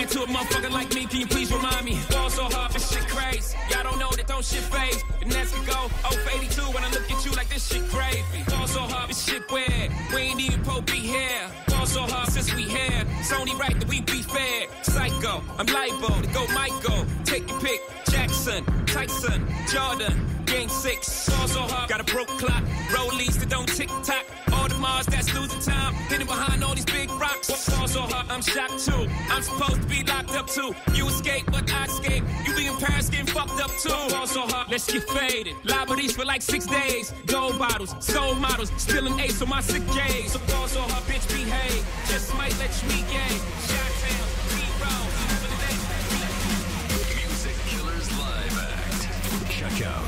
it to a motherfucker like me, can you please remind me? Ball so hard, this shit crazy. Y'all don't know that don't shit phase. And that's we go 0 for 82 when I look at you like this shit crazy. Ball so hard, this shit weird. We ain't even pro be here. Ball so hard since we here. It's only right that we be fair. Psycho, I'm liable to go Michael. Take your pick. Jackson, Tyson, Jordan, Game 6. Ball so hard, got a broke clock. Rollies that don't tick-tock. All the Mars that's losing time. Hidden behind all these big rocks. Ball so hard, I'm shocked too. I'm supposed to be locked up too. You escape, but I escape. You be in Paris getting fucked up too. Ball so hard, let's get faded. Liberties for like 6 days. Gold bottles, soul models. Spilling ace on my sick days. So ball so hard, bitch, behave. Just might let you meet gay. Shot-town, B-roll. Music Killers Live Act. Check out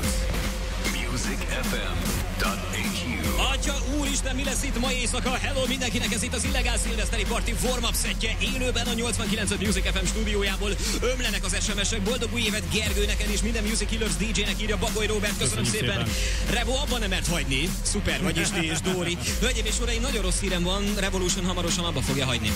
musicfm.hu. Atya úristen, mi lesz itt ma éjszaka? Hello mindenkinek, ez itt az Illegál Szilveszteri Party warm-up szettje. Élőben a 89. Music FM stúdiójából ömlenek az SMS-ek. Boldog új évet Gergőnek és minden Music Killers DJ-nek, írja Bagoly Robert. Köszönöm szépen. Revo, abban nem mert hagyni. Szuper vagy is ti és Dóri. Hölgyeim és uraim, nagyon rossz hírem van. Revolution hamarosan abba fogja hagyni.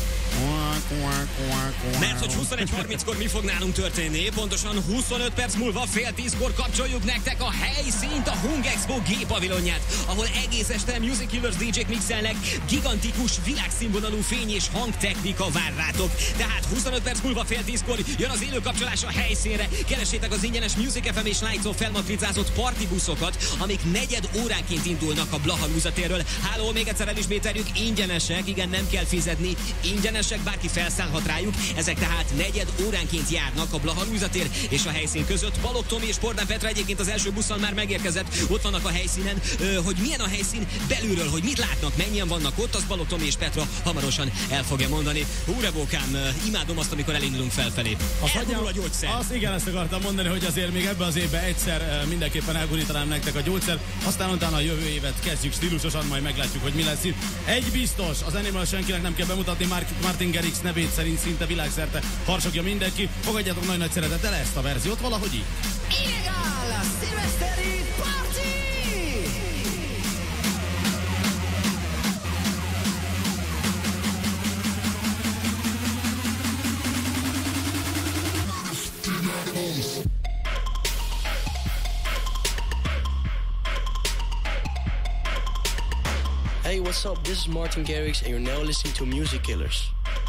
Mert hogy 21:30-kor mi fog nálunk történni? Pontosan 25 perc múlva fél 10-kor kapcsoljuk nektek a helyszínt, a Hung Expo G-pavilonját, ahol egész este Music Killers DJ-k mixelnek, gigantikus, világszínvonalú fény és hangtechnika vár rátok. Tehát 25 perc múlva fél 10-kor jön az élő kapcsolás a helyszínre. Keresétek az ingyenes Music FM és Lights Off felmatrizázott partibuszokat, amik negyed óránként indulnak a Blahalúza térről. Háló, még egyszer elismételjük, ingyenesek, igen, nem kell fizetni, ingyenesek, bárki felszállhat rájuk. Ezek tehát negyed óránként járnak a Blahalúza tér és a helyszín között. Balogh Tomi és Pordán Petra egyébként az első buszon már megérkezett, ott vannak a helyszínen. Hogy milyen a helyszín belülről, hogy mit látnak, mennyien vannak ott, az Balogh Tomi és Petra hamarosan el fogja mondani. Hú, Revókám, imádom azt, amikor elindulunk felfelé. Elgurul a gyógyszer. Azt igen, ezt akartam mondani, hogy azért még ebben az évben egyszer mindenképpen elgurítanám nektek a gyógyszer, aztán utána a jövő évet kezdjük stílusosan, majd meglátjuk, hogy mi lesz itt. Egy biztos, az Animal senkinek nem kell bemutatni, Martin Garrix nevét szerint szinte világszerte harsogja mindenki. Fogadjátok nagy szeretettel ezt a verziót valahogy így. Illegál Szilveszteri Party! Hey, what's up? This is Martin Garrix, and you're now listening to Music Killers.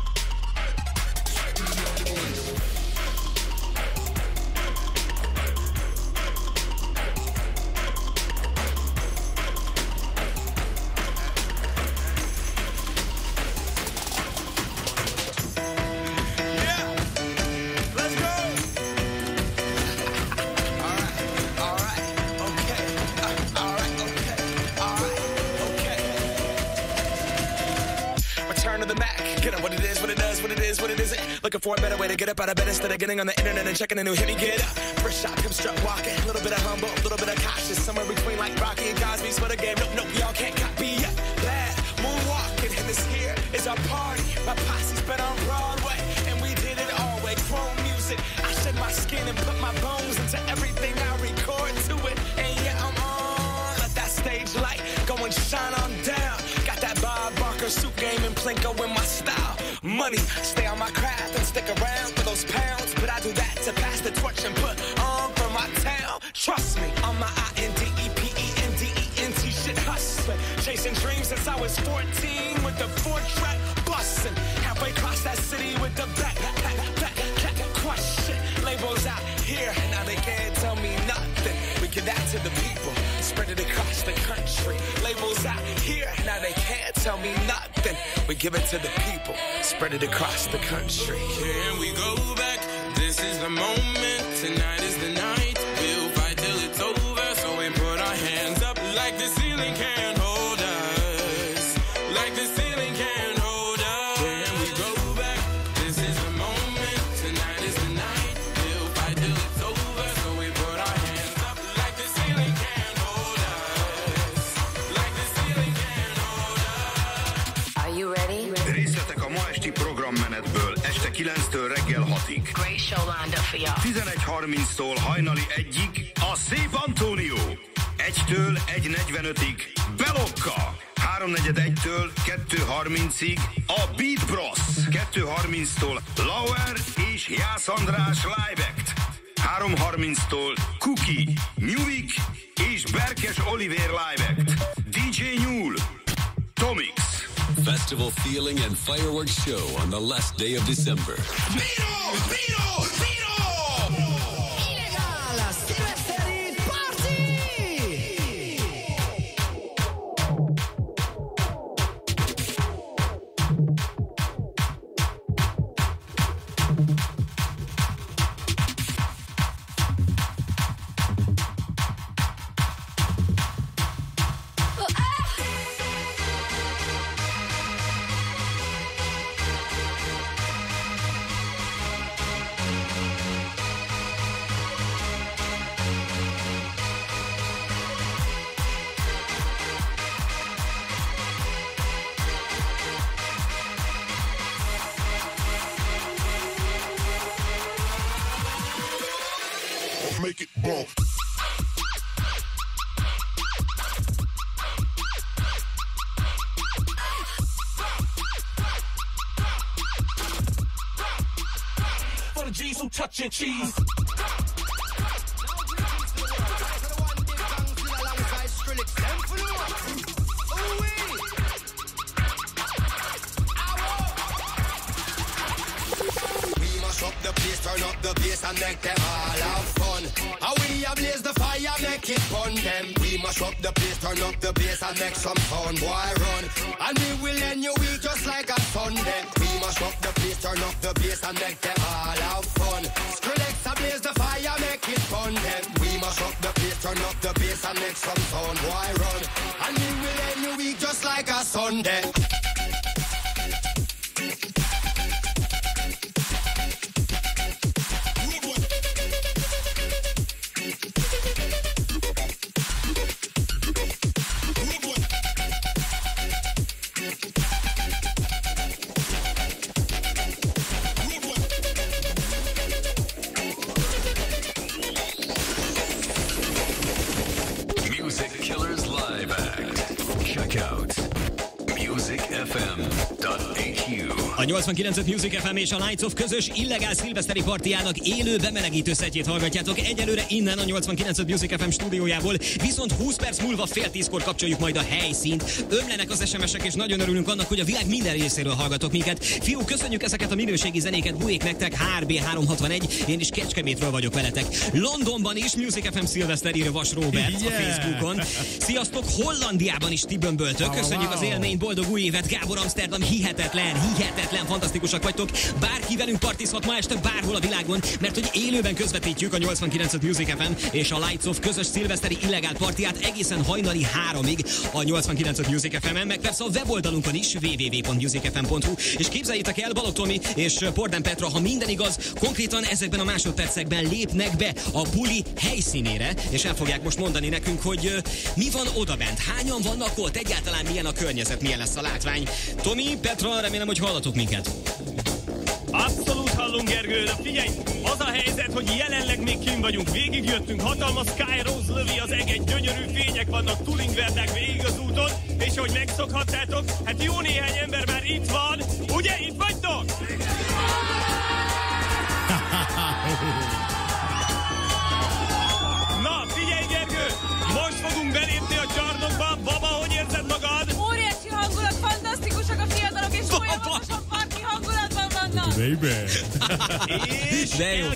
Looking for a better way to get up out of bed instead of getting on the internet and checking a new hit. Me get up, first shot, come strut walking. A little bit of humble, a little bit of cautious. Somewhere between like Rocky and Cosby's for the game. Nope, y'all can't copy yet. Bad moonwalking, and this here is our party. My posse's been on Broadway, and we did it all way. Chrome music, I shed my skin and put my bones into everything I record to it. And yeah, I'm on. Let that stage light go and shine on down. Got that Bob Barker suit game and Plinko in my style. Money, stay on my craft and stick around for those pounds. But I do that to pass the torch and put on for my town. Trust me, on my INDEPENDENT shit hustling. Chasing dreams since I was 14 with the 4-track bustin'. Halfway across that city with the back question. Labels out here, now they can't tell me nothing. We give that to the people, spread it across the country. Labels out here, now they can't tell me nothing. We give it to the people, spread it across the country. Here we go back, this is the moment, tonight is the night. We'll fight till it's over, so we put our hands up like the ceiling can't hold us. Like the ceiling can't hold us. Here we go back, this is the moment, tonight is the night. We'll fight till it's over, so we put our hands up like the ceiling can't hold us. Like the ceiling can't hold us. Are you ready? Részletek a ma esti programmenetből este 9-től reggel 6-ig. Great show lined up for y'all. 11:30-tól hajnali 1-ig a Szép Antónió. 1-től 1:45-ig Belokka. 3:41-től 2:30-ig a Beat Bros. 2:30-tól Lauer és Jász András Live Act. 3:30-tól Cookie, Newik és Berkes Oliver Live Act. DJ Nyúl, Tomix. Festival feeling and fireworks show on the last day of December. Illegál szilveszteri party! Make it bump. For the G's who touch your cheese. The place, turn up the bass and make them all have fun. How we ablaze the fire, make it fun them. We mash up the place, turn up the bass and make some fun. Boy run, and we will end your week just like a Sunday. We mash up the place, turn up the bass and make them all have fun. Skrillex ablaze the fire, make it fun them. We mash up the place, turn up the bass and make some fun. Boy run, and we will end your week just like a Sunday. A 89. Music FM és a Nights of közös illegál szilveszteri partiának élő bemelegítő szettjét hallgatjátok egyelőre innen a 89. Music FM stúdiójából, viszont 20 perc múlva fél 10-kor kapcsoljuk majd a helyszínt. Ömlenek az SMS-ek, és nagyon örülünk annak, hogy a világ minden részéről hallgatok minket. Fiúk, köszönjük ezeket a minőségi zenéket, bujék nektek, HRB361, én is Kecskemétről vagyok veletek. Londonban is Music FM szilveszter, írja Vas Robert a Facebookon. Sziasztok, Hollandiában is ti bömböltök. Köszönjük az élményt, boldog új évet, Gábor Amsterdam, hihetetlen, fantasztikusak vagytok. Bárki velünk partizhat ma este bárhol a világon, mert hogy élőben közvetítjük a 89. Music FM és a Lights of közös szilveszteri illegál partiát egészen hajnali 3-ig a 89. Music FM-en, meg persze a weboldalunkon is, www.musicfm.hu, és képzeljétek el, Balogh Tomi és Pordán Petra, ha minden igaz, konkrétan ezekben a másodpercekben lépnek be a buli helyszínére, és el fogják most mondani nekünk, hogy mi van odabent, hányan vannak ott, egyáltalán milyen a környezet, milyen lesz a látvány. Tomi, Petra, remélem, hogy hallatok minket. Abszolút hallunk, Gergő, de figyelj, az a helyzet, hogy jelenleg még kint vagyunk, végigjöttünk, hatalmas Sky Rose lövi az eget, gyönyörű fények vannak, tulingverdák végig az úton, és ahogy megszokhattátok, hát jó néhány ember már itt van, ugye, itt vagytok? Na, figyelj, Gergő, most fogunk belépni a csarnokba, Baba, hogy érzed magad? Óriási hangulat, fantasztikusak a fiatalok, és folyamatosan parti hangulatban vannak. Baby. És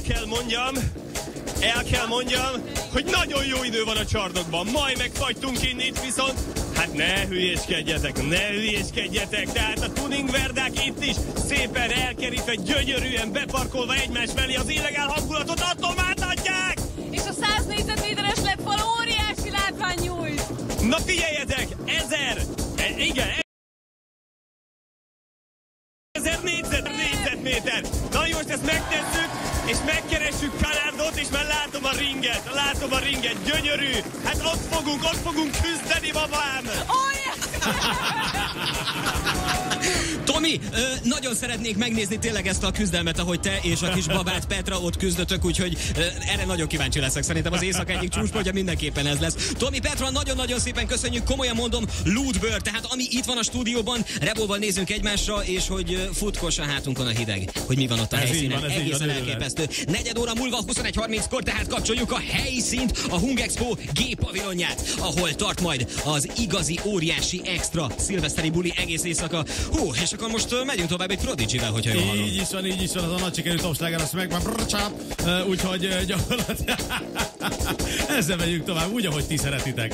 el kell mondjam, hogy nagyon jó idő van a csarnokban. Majd megfagytunk innit, viszont hát ne hülyéskedjetek. Tehát a tuningverdák itt is szépen elkerítve, gyönyörűen beparkolva egymás mellé az illegál hangulatot átadják. És a 100 négyzetméteres lepfal óriási látvány nyújt. Na figyeljetek, 1000 négyzetméter. Na jó, most ezt megtesszük, és megkeressük Kanárdot, és már látom a ringet, gyönyörű. Hát ott fogunk küzdeni, babám. Óriási. Tomi, nagyon szeretnék megnézni tényleg ezt a küzdelmet, ahogy te és a kis babát Petra ott küzdötök, úgyhogy erre nagyon kíváncsi leszek. Szerintem az éjszaka egyik csúcspontja mindenképpen ez lesz. Tomi, Petra, nagyon-nagyon szépen köszönjük, komolyan mondom, lúdbőr, tehát ami itt van a stúdióban, Rebóval nézünk egymásra, és hogy futkos a hátunkon a hideg, hogy mi van ott a helyszínen. Egészen elképesztő. 4 óra múlva 21:30-kor, tehát kapcsoljuk a helyszínt, a Hung Expo G-pavilonját, ahol tart majd az igazi óriási extra szilveszteri buli egész éjszaka. Hú, és akkor most megyünk tovább egy Prodigy-vel, hogyha jól hallom. Így is van, az a nagy sikerű topsláger, azt meg úgyhogy gyakorlatilag ezzel megyünk tovább, úgy, ahogy ti szeretitek.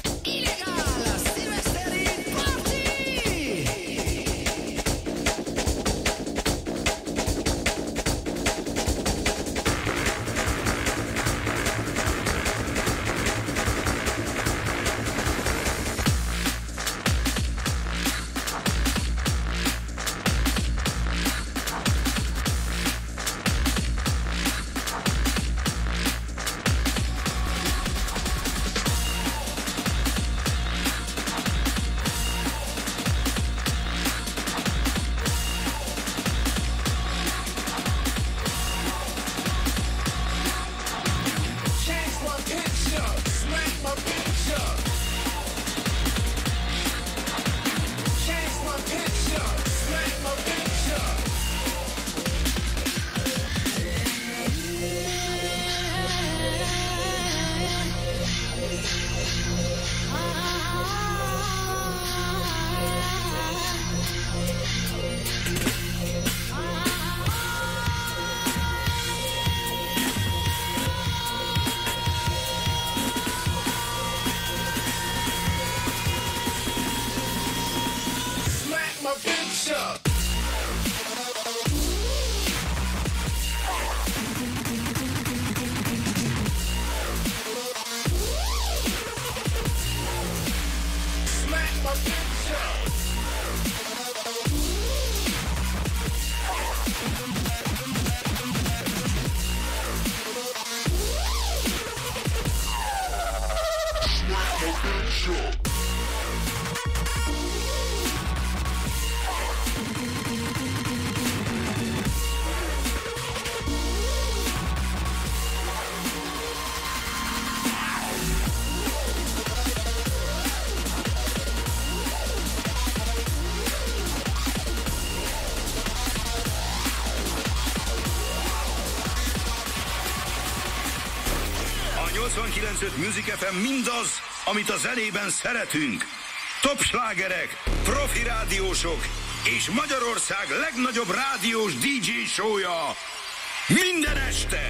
Music FM mindaz, amit a zenében szeretünk. Top slágerek, profi rádiósok és Magyarország legnagyobb rádiós DJ show-ja minden este.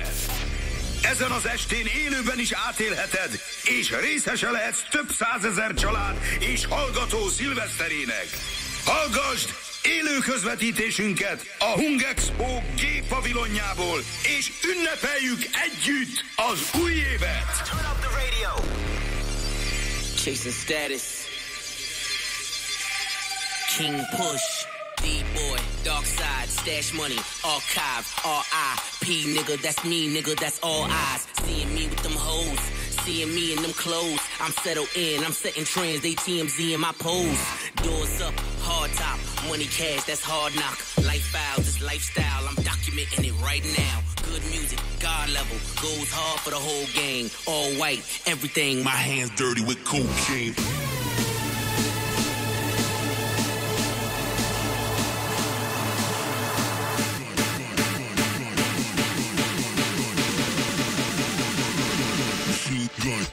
Ezen az estén élőben is átélheted, és részese lehetsz több százezer család és hallgató szilveszterének. Hallgasd élő közvetítésünket a Hung Expo G-pavilonjából, és ünnepeljük együtt az új évet! Turn up the radio. Chasing status. King Push. D-Boy, Dark Side, Stash Money, Archive, R.I.P. Nigga, that's me, nigga, that's all eyes. Seeing me with them hoes, seeing me in them clothes. I'm settled in, I'm setting trends, they TMZ in my pose. Doors up, hard top, money cash, that's hard knock. Lifestyle, this lifestyle, I'm documenting it right now. Good music, God level, goes hard for the whole gang. All white, everything, my hands dirty with cocaine. Gun.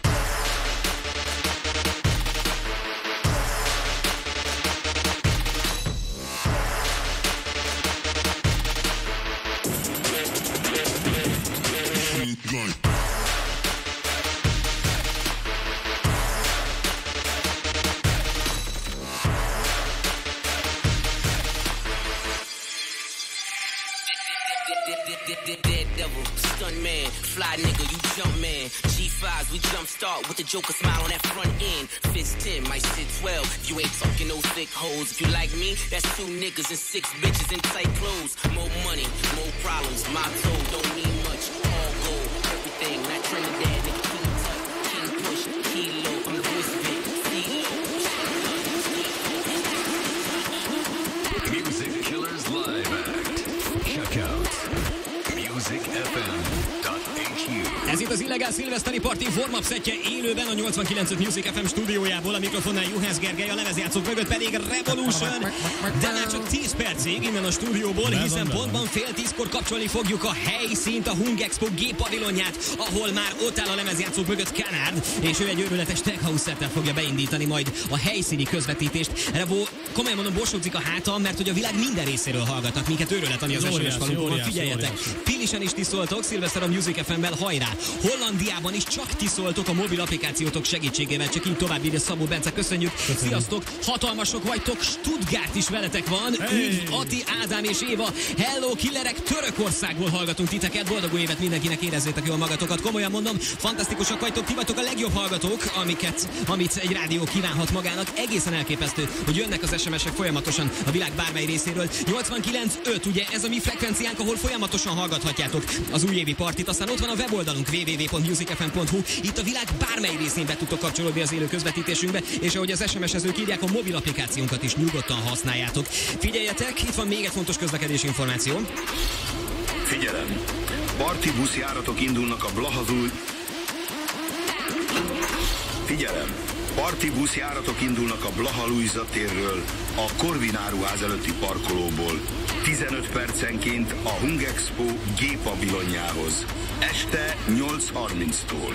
Daredevil, stun man, fly nigga, you jump man. G5s, we jump start with the Joker smile on that front end. Fist 10, might sit 12. If you ain't talking no thick hoes, if you like me, that's 2 niggas and 6 bitches in tight clothes. More money, more problems. My toe don't mean much. All gold, everything. Not Trinidad, nigga, King Tut, King Push, Kilo. I'm the voice of it. about. musicfm.hu. Ez itt az illegál szilveszteri parti warm-up szettje élőben a 89.5 Music FM stúdiójából, a mikrofonnál Juhász Gergely, a lemezjátszók mögött pedig Revolution, de már csak 10 percig innen a stúdióból, hiszen pontban fél 10-kor kapcsolni fogjuk a helyszínt, a Hung Expo G-pavilonját, ahol már ott áll a lemezjátszók mögött Kanárd, és ő egy őrületes tech house settel fogja beindítani majd a helyszíni közvetítést. Revo, komolyan mondom, borsódzik a hátam, mert hogy a világ minden részéről hallgatnak minket, őrület, ami az SMS falunkon. Figyeljetek! Pilisen is tiszoltok, szilveszter a Music FM-mel, hajrá! Hollandiában is csak tiszoltok a mobil applikációtok segítségével, csak így tovább írja Szabó Bence, köszönjük! Sziasztok! Hatalmasok vagytok, Stuttgart is veletek van, Ügy, Ati, Ádám és Éva, hello killerek, Törökországból hallgatunk titeket, boldog új évet mindenkinek, érezzétek jól magatokat, komolyan mondom, fantasztikusak vagytok, ti vagytok a legjobb hallgatók, amit egy rádió kívánhat magának, egészen elképesztő, hogy jönnek az SMS-ek folyamatosan a világ bármely részéről. 89.5, ugye ez a mi frekvenciánk, ahol folyamatosan hallgathatjátok az újévi partit, aztán ott van a weboldalunk www.musicfm.hu, itt a világ bármely részén be tudtok kapcsolódni az élő közvetítésünkbe, és ahogy az SMS-ezők írják, a mobil applikációnkat is nyugodtan használjátok. Figyeljetek, itt van még egy fontos közlekedési információ. Figyelem! Parti buszjáratok indulnak a Blahazúj... Figyelem! Parti buszjáratok indulnak a Blaha Lujza térről, a Korvin áruház előtti parkolóból, 15 percenként a Hung Expo G-pavilonjához, este 8:30-tól.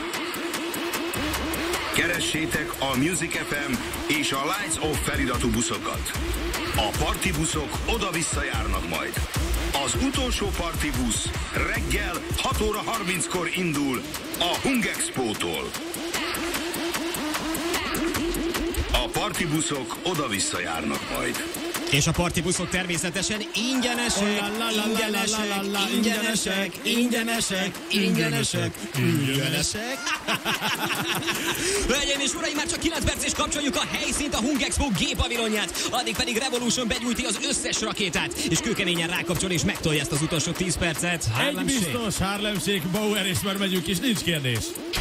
Keressétek a Music FM és a Lights Off feliratú buszokat. A parti buszok oda-vissza járnak majd. Az utolsó parti busz reggel 6:30-kor indul a Hung Expo-tól. A partibuszok oda-vissza járnak majd. És a partibuszok természetesen ingyenesek. Hölgyeim és uraim, már csak 9 perc és kapcsoljuk a helyszínt, a Hung Expo G-pavilonját. Addig pedig Revolution begyújti az összes rakétát, és kőkeményen rákapcsol és megtolja ezt az utolsó 10 percet. Egy biztos, Harlem Shake, Bauer, és már megyünk is, nincs kérdés.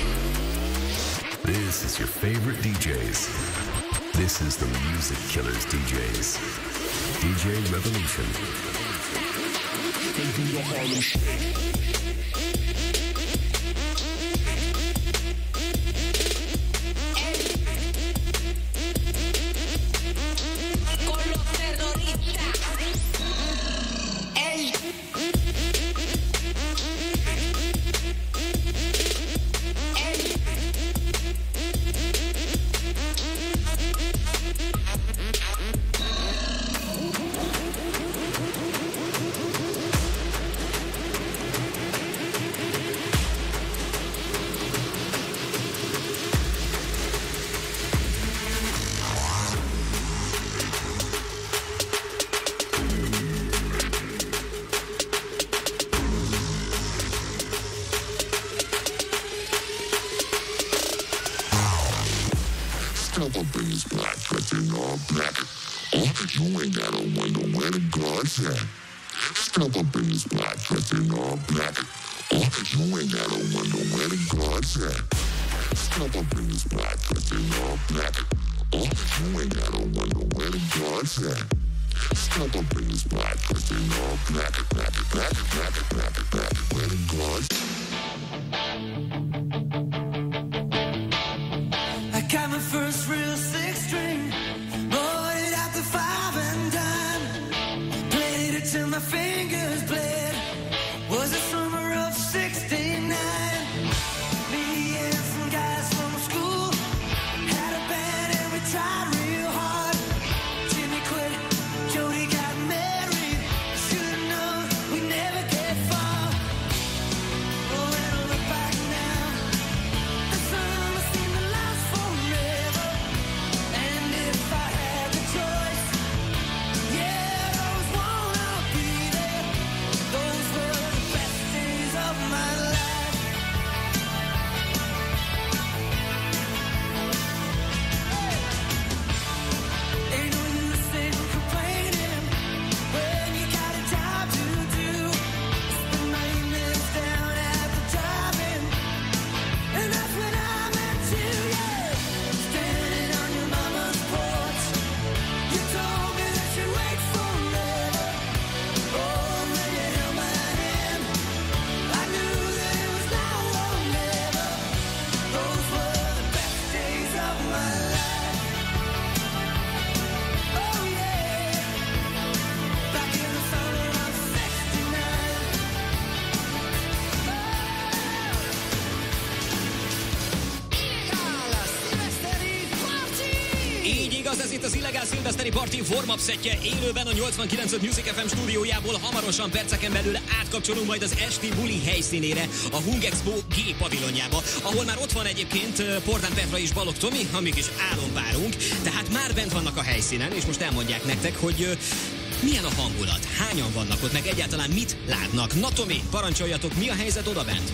This is your favorite DJs. This is the Music Killers DJs. DJ Revolution. Taking the Harlem Shake. Step up in this black, dressing all black. You ain't gotta wonder where the guards at. Step up in this black, dressing all black. You ain't gotta wonder where the guards at. Step up in this black, dressing all black, black, black, black, black, black, where the guards at. I got my first real six string, bought it at the 5 and dime, played it till my fingers bled. Was the summer of '69. Me and some guys from school had a band and we tried real hard. Jimmy quit, Jody got married. Should've known we never get far. igaz, ez itt az Illegál Szilveszteri Party warm-up szettje élőben a 89. Music FM stúdiójából. Hamarosan perceken belül átkapcsolunk majd az esti buli helyszínére, a Hung Expo G pavilonjába, ahol már ott van egyébként Pordán Petra és Balogh Tomi, a mi kis álompárunk, tehát már bent vannak a helyszínen, és most elmondják nektek, hogy milyen a hangulat, hányan vannak ott, meg egyáltalán mit látnak. Na Tomi, parancsoljatok, mi a helyzet odabent?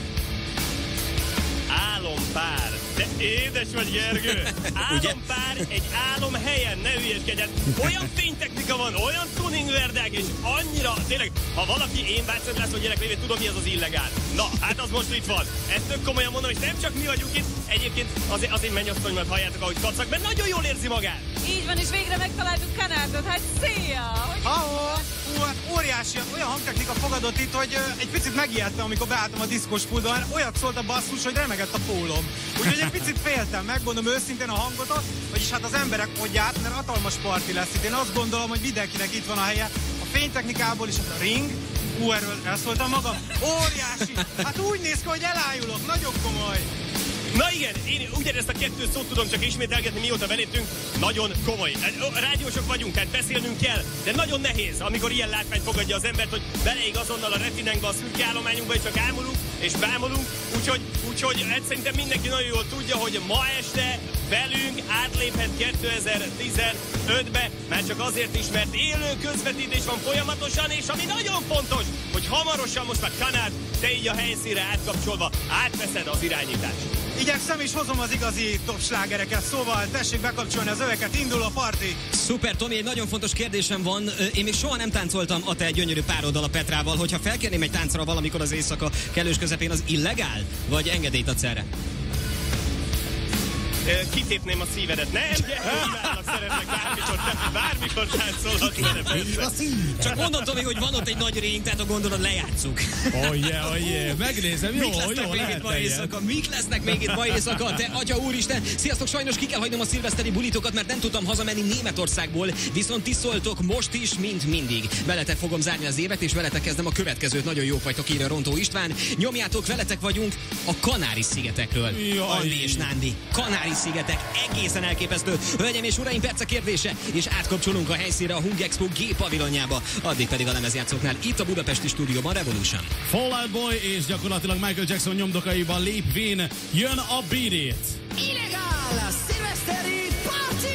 Álompár. De édes vagy, Gergő. Álompár egy álomhelyen, ne hülyeskedjen. Olyan fénytechnika van, olyan tuningverdák, és annyira, tényleg, ha valaki én Václav László gyerek lévén, tudom, mi az az illegál. Na, hát az most itt van. Ezt tök komolyan mondom, és nem csak mi vagyunk itt. Egyébként azért mennyasszonyomat halljátok, ahogy kacag, mert nagyon jól érzi magát. Így van, és végre megtaláltuk Kanárdot. Hát szia! Hát óriási, olyan hangtechnika fogadott itt, hogy egy picit megijedtem, amikor beálltam a diszkos pultba, mert olyat szólt a basszus, hogy remegett a pólom. Úgyhogy egy picit féltem, megmondom őszintén a hangot, vagyis hát az emberek odját, mert hatalmas parti lesz itt. Én azt gondolom, hogy mindenkinek itt van a helye. A fénytechnikából is a ring, erről elszóltam magam, óriási. Hát úgy néz ki, hogy elájulok, nagyon komoly. Na igen, én ugyanezt a kettőt szót tudom csak ismételgetni, mióta beléptünk. Nagyon komoly. Rádiósok vagyunk, tehát beszélnünk kell, de nagyon nehéz, amikor ilyen látványt fogadja az embert, hogy beleég azonnal a retinánkba, a szürke állományunkba, és csak ámulunk és bámulunk. Úgyhogy szerintem mindenki nagyon jól tudja, hogy ma este velünk átléphet 2015-be, már csak azért is, mert élő közvetítés van folyamatosan, és ami nagyon fontos, hogy hamarosan most már Kanárd, te így a helyszínre átkapcsolva átveszed az irányítást. Igyekszem és hozom az igazi top slágereket, szóval tessék bekapcsolni az öveket, indul a parti. Szuper, Tomi, egy nagyon fontos kérdésem van. Én még soha nem táncoltam a te gyönyörű pároddal, a Petrával. Hogyha felkérném egy táncra valamikor az éjszaka kellős közepén, az illegál? Vagy engedélyt adsz erre? Kitépném a szívedet. Nem, gyermekválnak szeretnek bármikor táncolhat. Csak mondom, Tomi, hogy van ott egy nagy ring, tehát a gondolod lejátszuk. Oh yeah, megnézem, jó, lehet ma éjszaka? Mik lesznek még itt ma éjszaka? Te atya úristen! Sziasztok, sajnos ki kell hagynom a szilveszteri bulitokat, mert nem tudtam hazamenni Németországból, viszont ti szóltok most is, mint mindig. Veletek fogom zárni az évet, és veletek kezdem a következőt. Nagyon jók vagytok, írja Rontó István. Nyomjátok, veletek vagyunk a Kanári-szigetekről. Andi és Nándi. Kanári-szigetek, egészen elképesztő. Hölgyeim és uraim, perc a kérdése, és átkapcsolunk a helyszínre a Hung Expo G pavilonjába. Addig pedig a lemezjátszóknál itt a budapesti stúdióban Revolution. Fall Out Boy és gyakorlatilag Michael Jackson nyomdokaiban lépvén jön a Beat It. Illegál szilveszteri party!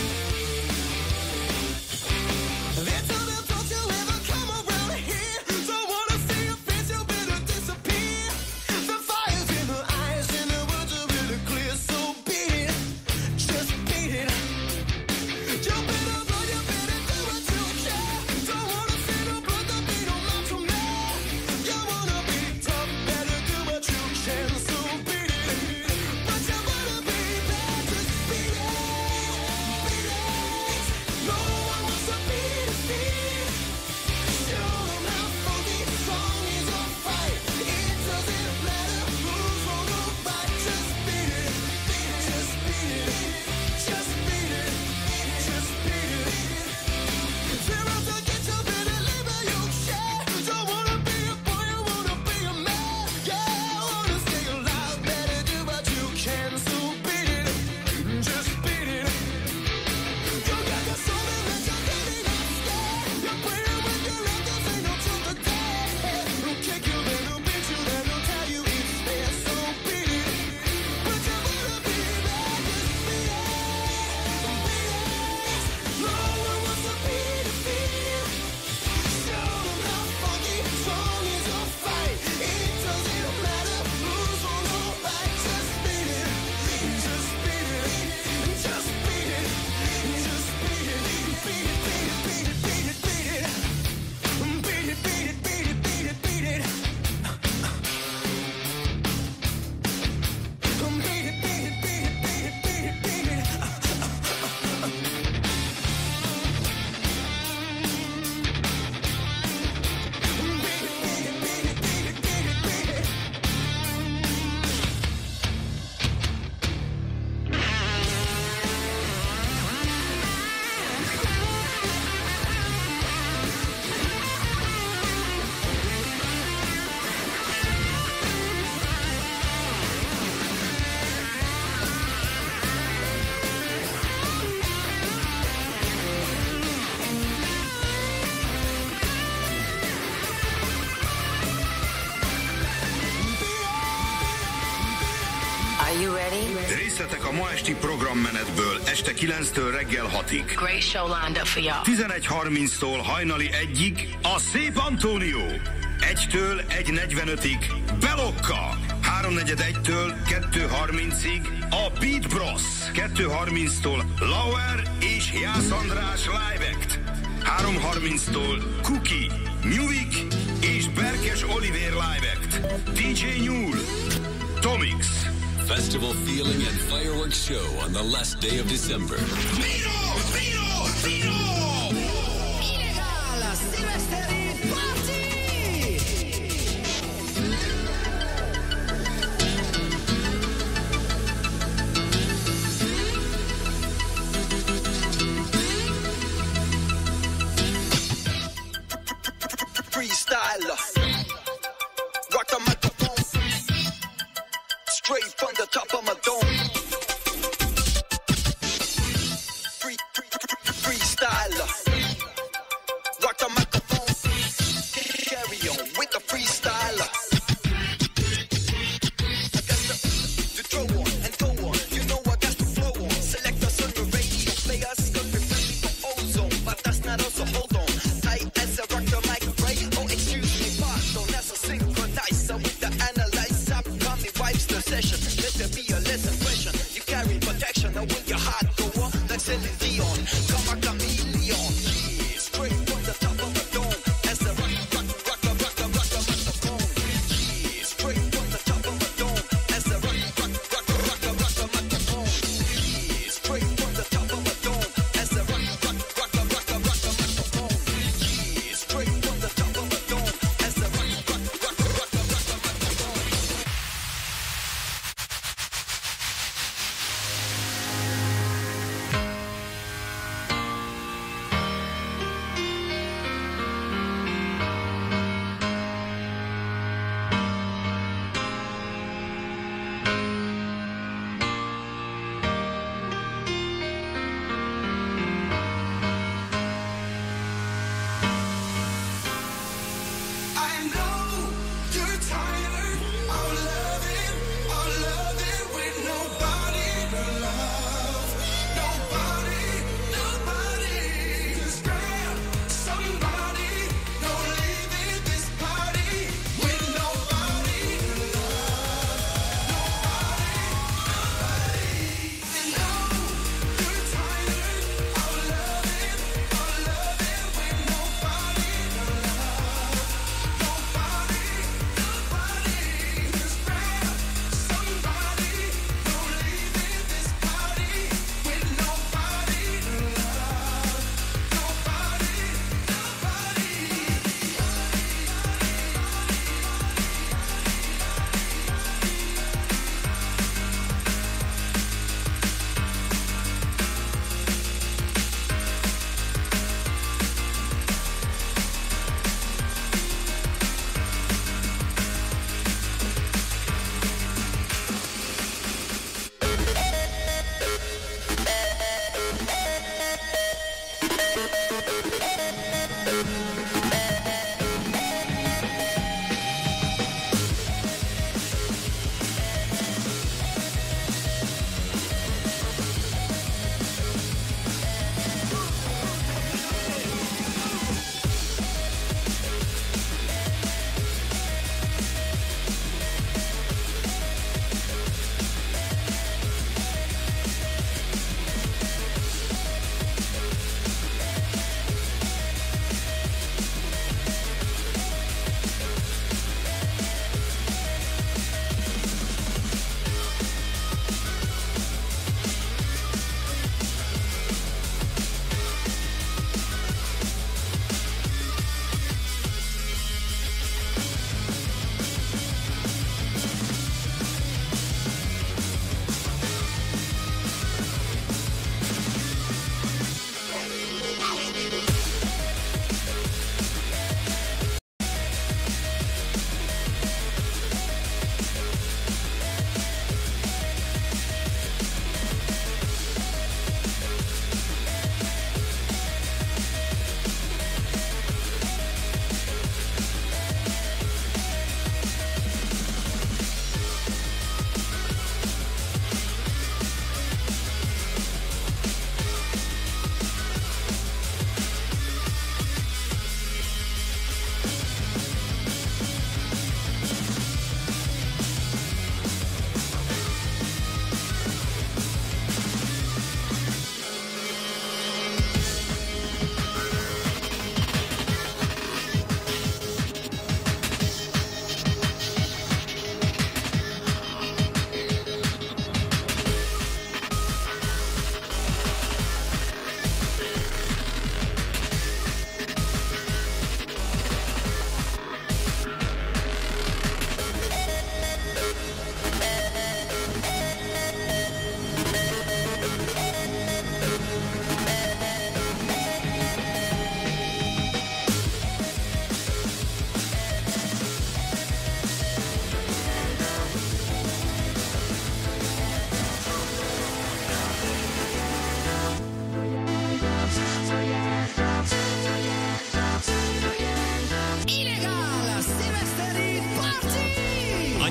They told them, don't you ever come around here. So Összetek a ma esti programmenetből este 9-től reggel 6-ig. Great show lined up for y'all. 11:30-tól hajnali 1-ig a Szép Antónió. 1-től 1:45-ig Belokka. 3:41-től 2:30-ig a Beat Bros. 2:30-tól Lauer és Jász András Live Act. 3:30-tól Cookie, Newik és Berkes Oliver Live Act. DJ Nyúl, Tomix. Festival feeling and fireworks show on the last day of December. Vino! Illegal Silvesteri Party! Freestyler, rock the microphone, straight from the top of my dome. Freestyler, rock the microphone, carry on with the freestyler. I got to throw on and go on, you know I got to flow on. Select us on the radio, play us, cause we're friendly for ozone, but that's not us, so hold on. Tight as I rock the mic, right? Oh, excuse me, pardon, that's a synchronizer with the analyzer. Come me wipes the session, let there be a less impression. You carry protection, now will your heart go on like Celine Dion? Come a chameleon, yeah, straight from the top of the dome. As I rock the microphone, yeah, straight from the top of the dome. As I rock the microphone, yeah, straight from the top of the dome. As I rock the microphone, yeah, straight from the top of the dome. As I rock the microphone.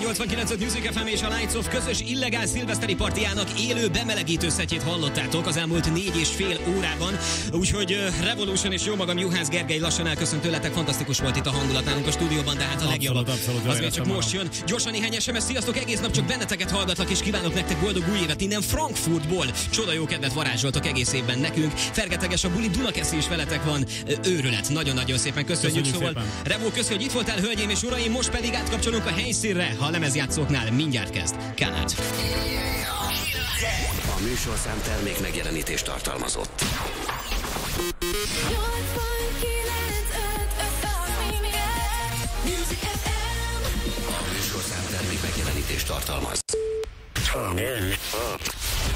88.5 Music FM és a Lights Off közös illegál szilveszteri partiának élő bemelegítő szetjét hallottátok az elmúlt 4,5 órában. Úgyhogy Revolution és jó magam Juhász Gergely lassan elköszönt tőletek. Fantasztikus volt itt a hangulat nálunk a stúdióban, de hát a legjobb az még csak most jön. Gyorsan néhány SMS, sziasztok, egész nap csak benneteket hallgatlak, és kívánok nektek boldog új évet innen Frankfurtból. Csoda jó kedvet varázsoltok egész évben nekünk. Fergeteges a buli, Dunakeszi is veletek van. Őrület. Nagyon-nagyon szépen köszönjük. Szóval Revo, köszönjük, hogy itt voltál, hölgyeim és uraim. Most pedig átkapcsolunk a helyszínre. Ha a lemezjátszóknál mindjárt kezd. Kanát. A műsorszám termék megjelenítést tartalmazott. A műsorszám termék megjelenítést tartalmaz.